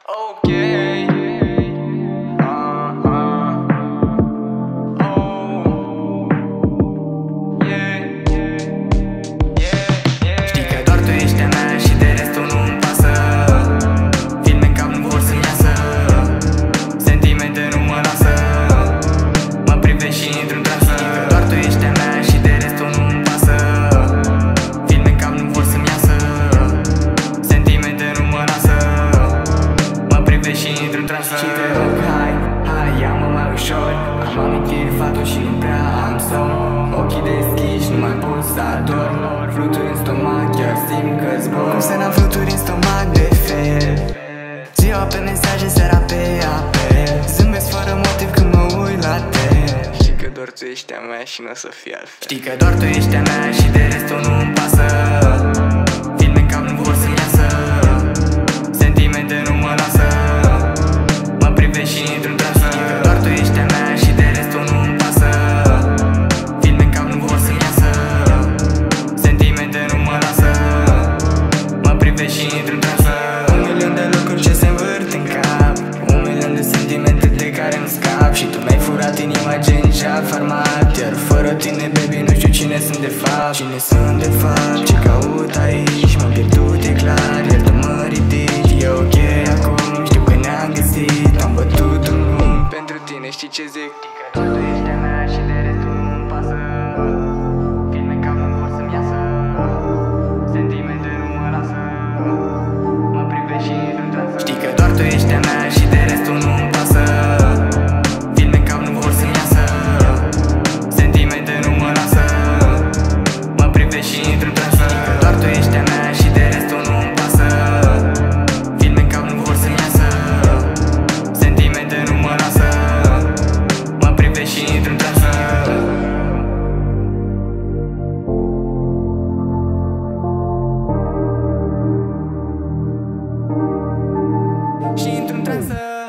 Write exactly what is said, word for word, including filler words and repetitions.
Okay. Uh, uh. Oh. Yeah. Yeah, yeah. Știi că doar tu ești a mea și de restul nu-mi pasă. Filme în cap nu vor să-mi iasă. Sentimente nu mă lasă. Mă privești și intru în transă. Știi că doar tu ești a mea și de restul nu-mi pasă. Filme în cap nu vor să-mi iasă. Sentimente nu mă lasă. Și intru în transă. Și te rog, hai, hai, ia-mă mai ușor. Am amintiri fatul și nu prea am somn. Ochii deschiși, nu mai pot să adorm. Fluturi în stomac, chiar simt că zbor. Cum să n-am fluturi în stomac de fel. Ziua pe mesaje, seara pe apel. Zâmbesc fără motiv când mă uit la tel. Știi că doar tu ești a mea și n-o să fie altfel. Știi că doar tu ești a mea și de restul nu-mi pasă. Filme în cap nu vor să-mi iasă. Sentimente nu mă lasă. Și intru în transă. Știi că doar tu ești a mea și de restul nu-mi pasă. Filme în cap nu vor să-mi iasă. Sentimente nu mă lasă. Mă privești și intru în transă. Un milion de lucruri ce se învârt în cap. Un milion de sentimente de care nu scap. Și tu mi-ai furat inima gen jaf farmat. Iar fără tine, baby, nu știu cine sunt de fapt. Cine sunt de fapt, ce caut aici. M-am pierdut, e clar, iar tu mă ridici. E ok acum, știu că ne-am găsit. Am bătut un lung pentru tine, știi ce zic? Știi că doar tu ești a mea și de restul nu-mi pasă. Filme în cap nu vor să-mi iasă. Sentimente nu mă lasă. Mă privești și intru în transă. Știi că doar tu ești a mea și de restul nu-mi pasă. Filme în cap nu vor să-mi iasă. Sentimente nu mă lasă. Mă privești și intru în transă. Știi că doar tu ești a mea și de restul nu-mi pasă. Filme în cap nu vor să-mi iasă. Sentimente nu mă lasă. Mă privești și intru în transă. Și intru în transă.